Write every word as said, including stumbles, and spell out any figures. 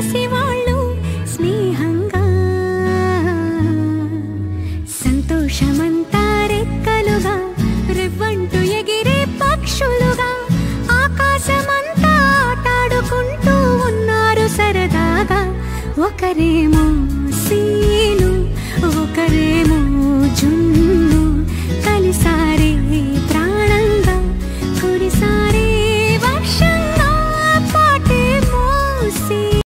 పసివాళ్ళు స్నేహంగా సంతోషమంతా రెక్కలుగా రెవ్వంటూ ఎగిరే పక్షులుగా ఆకాశమంతా ఆటాడుకుంటూ ఉన్నారు సరదాగా ఒకరేమో సీను ఒకరే